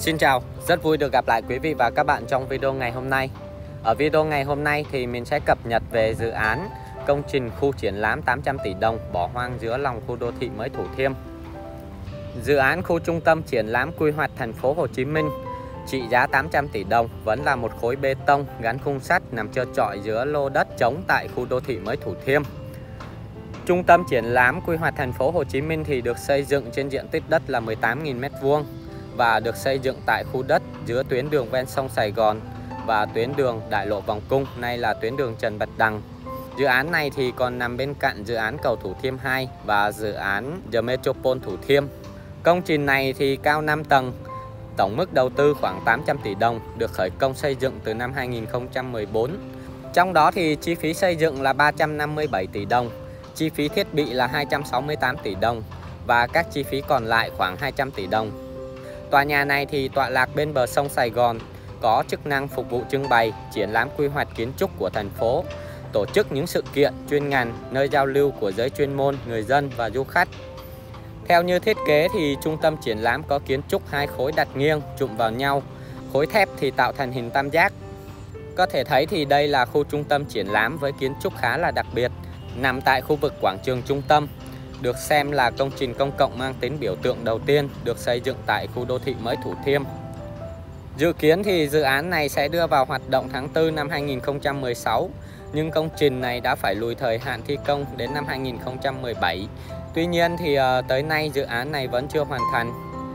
Xin chào, rất vui được gặp lại quý vị và các bạn trong video ngày hôm nay. Ở video ngày hôm nay thì mình sẽ cập nhật về dự án công trình khu triển lãm 800 tỷ đồng bỏ hoang giữa lòng khu đô thị mới Thủ Thiêm. Dự án khu trung tâm triển lãm quy hoạch thành phố Hồ Chí Minh trị giá 800 tỷ đồng vẫn là một khối bê tông gắn khung sắt nằm trơ trọi giữa lô đất trống tại khu đô thị mới Thủ Thiêm. Trung tâm triển lãm quy hoạch thành phố Hồ Chí Minh thì được xây dựng trên diện tích đất là 18.000 m² và được xây dựng tại khu đất giữa tuyến đường ven sông Sài Gòn và tuyến đường đại lộ Vòng Cung, nay là tuyến đường Trần Bạch Đằng. Dự án này thì còn nằm bên cạnh dự án cầu Thủ Thiêm 2 và dự án The Metropole Thủ Thiêm. Công trình này thì cao 5 tầng, tổng mức đầu tư khoảng 800 tỷ đồng, được khởi công xây dựng từ năm 2014. Trong đó thì chi phí xây dựng là 357 tỷ đồng, chi phí thiết bị là 268 tỷ đồng và các chi phí còn lại khoảng 200 tỷ đồng. Tòa nhà này thì tọa lạc bên bờ sông Sài Gòn, có chức năng phục vụ trưng bày, triển lãm quy hoạch kiến trúc của thành phố, tổ chức những sự kiện chuyên ngành, nơi giao lưu của giới chuyên môn, người dân và du khách. Theo như thiết kế thì trung tâm triển lãm có kiến trúc hai khối đặt nghiêng chụm vào nhau, khối thép thì tạo thành hình tam giác. Có thể thấy thì đây là khu trung tâm triển lãm với kiến trúc khá là đặc biệt, nằm tại khu vực quảng trường trung tâm, được xem là công trình công cộng mang tính biểu tượng đầu tiên được xây dựng tại khu đô thị mới Thủ Thiêm. Dự kiến thì dự án này sẽ đưa vào hoạt động tháng 4 năm 2016, nhưng công trình này đã phải lùi thời hạn thi công đến năm 2017. Tuy nhiên thì tới nay dự án này vẫn chưa hoàn thành.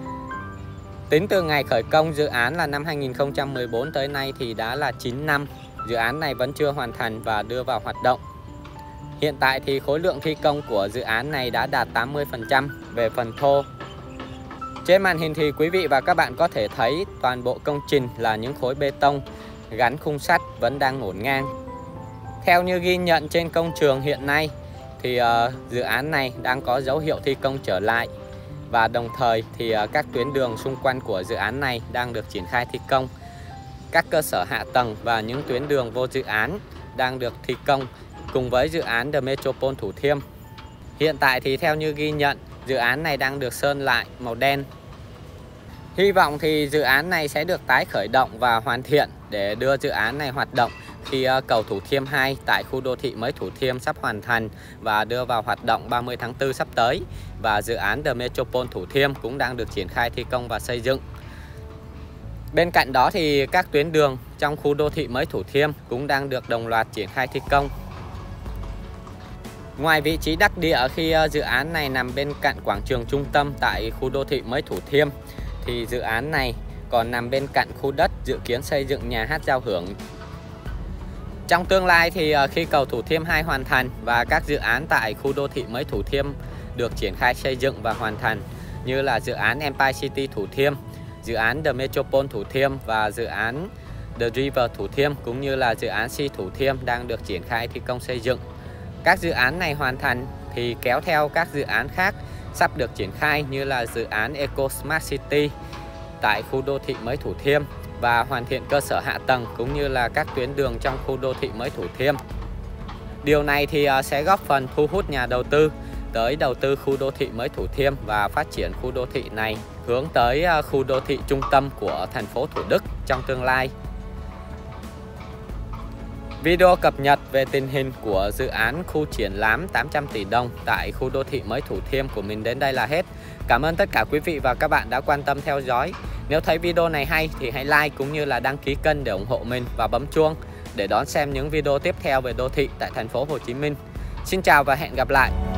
Tính từ ngày khởi công dự án là năm 2014 tới nay thì đã là 9 năm, dự án này vẫn chưa hoàn thành và đưa vào hoạt động. Hiện tại thì khối lượng thi công của dự án này đã đạt 80% về phần thô. Trên màn hình thì quý vị và các bạn có thể thấy toàn bộ công trình là những khối bê tông gắn khung sắt vẫn đang ngổn ngang. Theo như ghi nhận trên công trường hiện nay thì dự án này đang có dấu hiệu thi công trở lại, và đồng thời thì các tuyến đường xung quanh của dự án này đang được triển khai thi công. Các cơ sở hạ tầng và những tuyến đường vô dự án đang được thi công cùng với dự án The Metropole Thủ Thiêm. Hiện tại thì theo như ghi nhận, dự án này đang được sơn lại màu đen. Hy vọng thì dự án này sẽ được tái khởi động và hoàn thiện để đưa dự án này hoạt động khi cầu Thủ Thiêm 2 tại khu đô thị mới Thủ Thiêm sắp hoàn thành và đưa vào hoạt động 30 tháng 4 sắp tới. Và dự án The Metropole Thủ Thiêm cũng đang được triển khai thi công và xây dựng. Bên cạnh đó thì các tuyến đường trong khu đô thị mới Thủ Thiêm cũng đang được đồng loạt triển khai thi công. Ngoài vị trí đắc địa khi dự án này nằm bên cạnh quảng trường trung tâm tại khu đô thị mới Thủ Thiêm, thì dự án này còn nằm bên cạnh khu đất dự kiến xây dựng nhà hát giao hưởng. Trong tương lai thì khi cầu Thủ Thiêm 2 hoàn thành và các dự án tại khu đô thị mới Thủ Thiêm được triển khai xây dựng và hoàn thành, như là dự án Empire City Thủ Thiêm, dự án The Metropole Thủ Thiêm và dự án The River Thủ Thiêm, cũng như là dự án Sea Thủ Thiêm đang được triển khai thi công xây dựng. Các dự án này hoàn thành thì kéo theo các dự án khác sắp được triển khai, như là dự án Eco Smart City tại khu đô thị mới Thủ Thiêm và hoàn thiện cơ sở hạ tầng cũng như là các tuyến đường trong khu đô thị mới Thủ Thiêm. Điều này thì sẽ góp phần thu hút nhà đầu tư tới đầu tư khu đô thị mới Thủ Thiêm và phát triển khu đô thị này hướng tới khu đô thị trung tâm của thành phố Thủ Đức trong tương lai. Video cập nhật về tình hình của dự án khu triển lãm 800 tỷ đồng tại khu đô thị mới Thủ Thiêm của mình đến đây là hết. Cảm ơn tất cả quý vị và các bạn đã quan tâm theo dõi. Nếu thấy video này hay thì hãy like cũng như là đăng ký kênh để ủng hộ mình và bấm chuông để đón xem những video tiếp theo về đô thị tại thành phố Hồ Chí Minh. Xin chào và hẹn gặp lại.